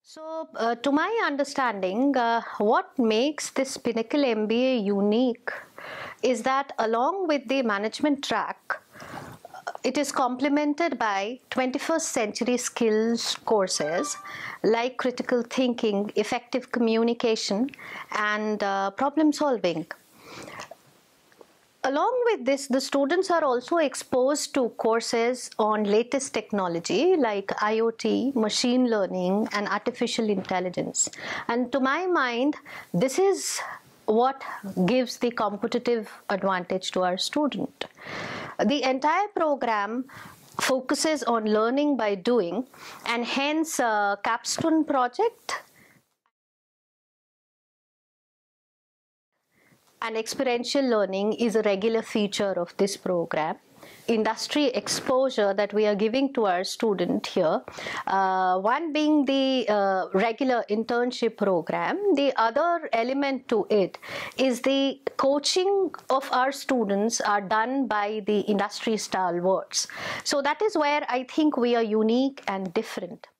To my understanding, what makes this Pinnacle MBA unique is that along with the management track, it is complemented by 21st century skills courses like critical thinking, effective communication, and problem solving. Along with this, the students are also exposed to courses on latest technology like IoT, machine learning, and artificial intelligence. And to my mind, this is what gives the competitive advantage to our student. The entire program focuses on learning by doing, and hence capstone project and experiential learning is a regular feature of this program. Industry exposure that we are giving to our student here, one being the regular internship program, the other element to it is the coaching of our students are done by the industry stalwarts. So that is where I think we are unique and different.